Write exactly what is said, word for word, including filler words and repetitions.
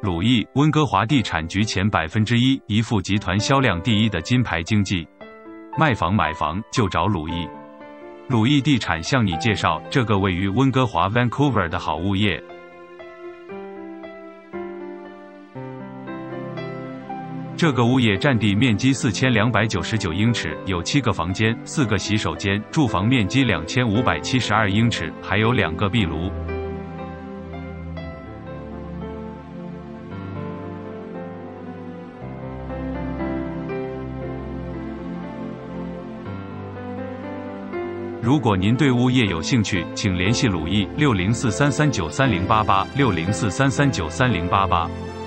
鲁艺，温哥华地产局前百分之一，一副集团销量第一的金牌经纪。卖房买房就找鲁艺。鲁艺地产向你介绍这个位于温哥华 Vancouver 的好物业。这个物业占地面积四千两百九十九英尺，有七个房间、四个洗手间，住房面积两千五百七十二英尺，还有两个壁炉。如果您对物业有兴趣，请联系鲁艺六零四三三九三零八八六零四三三九三零八八。